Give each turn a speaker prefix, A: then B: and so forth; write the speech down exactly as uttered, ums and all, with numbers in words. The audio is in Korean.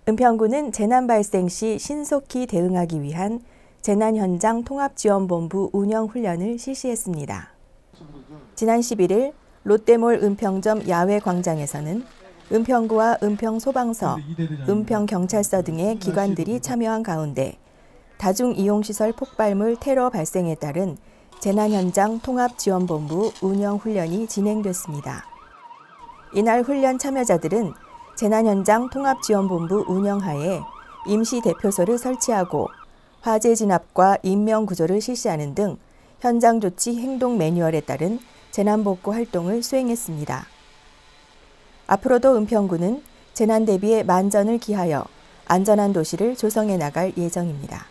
A: 은평구는 재난 발생 시 신속히 대응하기 위한 재난현장 통합지원본부 운영훈련을 실시했습니다. 지난 십일 일 롯데몰 은평점 야외광장에서는 은평구와 은평소방서, 은평경찰서 등의 기관들이 참여한 가운데 다중이용시설 폭발물 테러 발생에 따른 재난현장 통합지원본부 운영훈련이 진행됐습니다. 이날 훈련 참여자들은 재난현장 통합지원본부 운영하에 임시대표소를 설치하고 화재 진압과 인명구조를 실시하는 등 현장조치 행동 매뉴얼에 따른 재난복구 활동을 수행했습니다. 앞으로도 은평구는 재난 대비에 만전을 기하여 안전한 도시를 조성해 나갈 예정입니다.